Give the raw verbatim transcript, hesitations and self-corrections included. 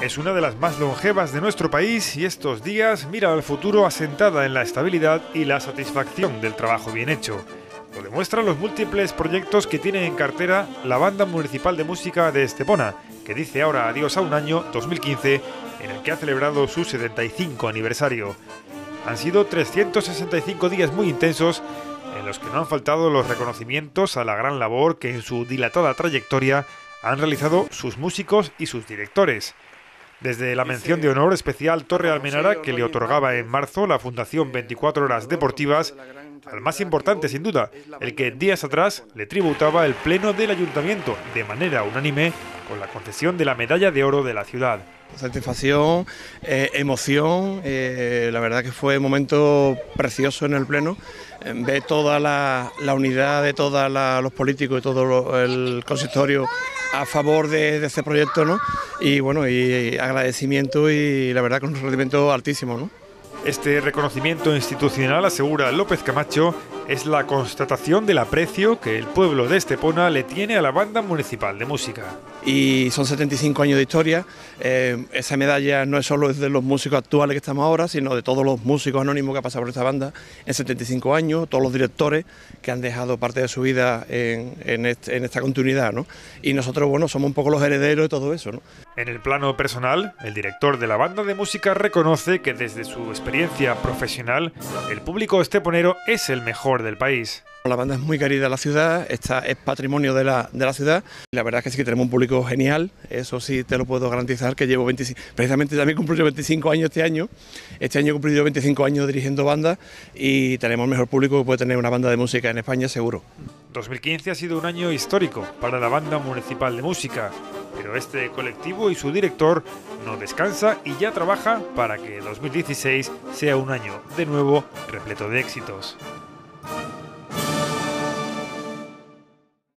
es una de las más longevas de nuestro país y estos días mira al futuro asentada en la estabilidad y la satisfacción del trabajo bien hecho. Lo demuestran los múltiples proyectos que tiene en cartera la Banda Municipal de Música de Estepona, que dice ahora adiós a un año, dos mil quince, en el que ha celebrado su setenta y cinco aniversario. Han sido trescientos sesenta y cinco días muy intensos, en los que no han faltado los reconocimientos a la gran labor que en su dilatada trayectoria han realizado sus músicos y sus directores. Desde la mención de honor especial Torre Almenara, que le otorgaba en marzo la Fundación veinticuatro Horas Deportivas, al más importante sin duda, el que días atrás le tributaba el Pleno del Ayuntamiento, de manera unánime, con la concesión de la Medalla de Oro de la ciudad. Satisfacción, eh, emoción, eh, la verdad que fue un momento precioso en el Pleno, eh, ver toda la, la unidad de todos los políticos y todo lo, el consistorio a favor de, de este proyecto, ¿no? Y bueno, y agradecimiento y la verdad con un rendimiento altísimo, ¿no? Este reconocimiento institucional, asegura López Camacho, es la constatación del aprecio que el pueblo de Estepona le tiene a la Banda Municipal de Música. Y son setenta y cinco años de historia, eh, esa medalla no es solo de los músicos actuales que estamos ahora, sino de todos los músicos anónimos que han pasado por esta banda en setenta y cinco años, todos los directores que han dejado parte de su vida en, en, este, en esta continuidad, ¿no? Y nosotros, bueno, somos un poco los herederos de todo eso, ¿no? En el plano personal, el director de la Banda de Música reconoce que desde su experiencia profesional, el público esteponero es el mejor del país. La banda es muy querida en la ciudad, esta es patrimonio de la, de la ciudad. La verdad es que sí que tenemos un público genial, eso sí te lo puedo garantizar, que llevo veinticinco, precisamente también cumplo yo veinticinco años este año, este año he cumplido veinticinco años dirigiendo bandas y tenemos el mejor público que puede tener una banda de música en España, seguro. dos mil quince ha sido un año histórico para la Banda Municipal de Música, pero este colectivo y su director no descansa y ya trabaja para que dos mil dieciséis sea un año de nuevo repleto de éxitos.